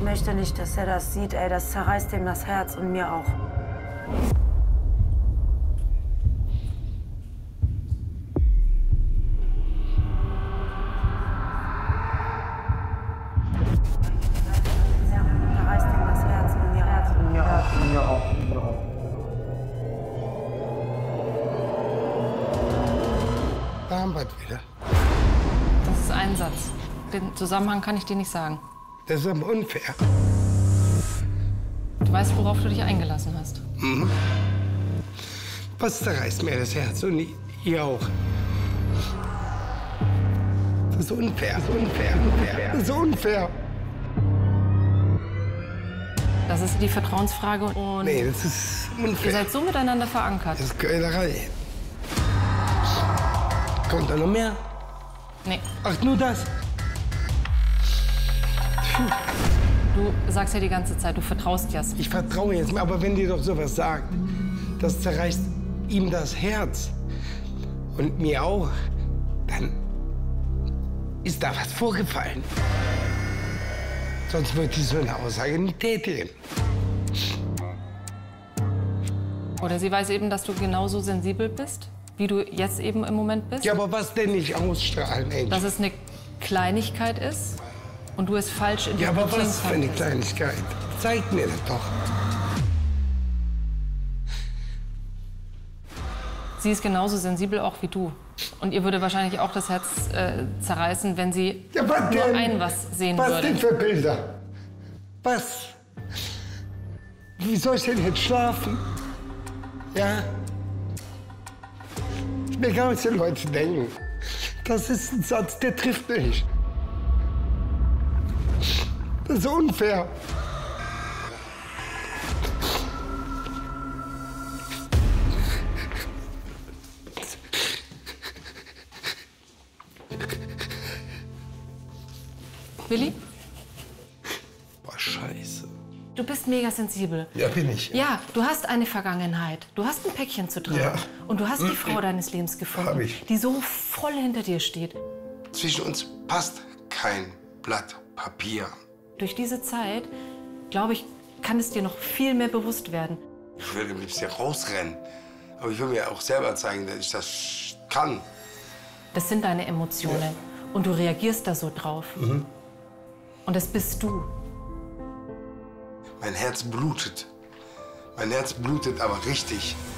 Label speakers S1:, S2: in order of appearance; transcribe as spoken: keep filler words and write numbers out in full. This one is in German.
S1: möchte nicht, dass er das sieht, ey. Das zerreißt ihm das Herz und mir auch. Zerreißt ihm das Herz und mir auch. Und mir auch. Und mir auch. Und mir auch.
S2: Da haben wir es wieder.
S3: Das ist ein Satz. Den Zusammenhang kann ich dir nicht sagen.
S2: Das ist aber unfair.
S3: Du weißt, worauf du dich eingelassen hast.
S2: Mhm. Was zerreißt mir das Herz und ihr auch? Das ist unfair, das ist unfair, unfair. Das ist unfair.
S3: Das ist die Vertrauensfrage und
S2: Nee, das ist unfair.
S3: ihr seid so miteinander verankert.
S2: Das ist Quälerei. Kommt da noch mehr?
S3: Nee.
S2: Ach, nur das?
S3: Du sagst ja die ganze Zeit, du vertraust Jas.
S2: Ich vertraue jetzt mal, aber wenn die doch sowas sagt, das zerreißt ihm das Herz und mir auch, dann ist da was vorgefallen. Sonst würde ich so eine Aussage nicht tätigen.
S3: Oder sie weiß eben, dass du genauso sensibel bist, wie du jetzt eben im Moment bist.
S2: Ja, aber was denn nicht ausstrahlen, Mensch?
S3: Dass es eine Kleinigkeit ist und du es falsch
S2: Ja,
S3: interpretieren
S2: aber was für eine
S3: konntest.
S2: Kleinigkeit? Zeig mir das doch.
S3: Sie ist genauso sensibel auch wie du. Und ihr würde wahrscheinlich auch das Herz äh, zerreißen, wenn sie
S2: Ja, was
S3: nur
S2: denn?
S3: ein was sehen
S2: Was
S3: würde.
S2: denn für Bilder? Was? Wie soll ich denn jetzt schlafen? Ja? Ist mir egal, was die Leute denken. Das ist ein Satz, der trifft mich. Das ist unfair.
S3: Willi,
S2: Boah, scheiße.
S3: du bist mega sensibel.
S2: Ja, bin ich.
S3: Ja, du hast eine Vergangenheit. Du hast ein Päckchen zu tragen.
S2: Ja.
S3: Und du hast die Frau deines Lebens gefunden,
S2: Hab ich.
S3: die so voll hinter dir steht.
S2: Zwischen uns passt kein Blatt Papier.
S3: Durch diese Zeit, glaube ich, kann es dir noch viel mehr bewusst werden.
S2: Ich würde am liebsten rausrennen. Aber ich will mir auch selber zeigen, dass ich das kann.
S3: Das sind deine Emotionen.
S2: Ja.
S3: Und du reagierst da so drauf.
S2: Mhm.
S3: Und das bist du.
S2: Mein Herz blutet. Mein Herz blutet aber richtig.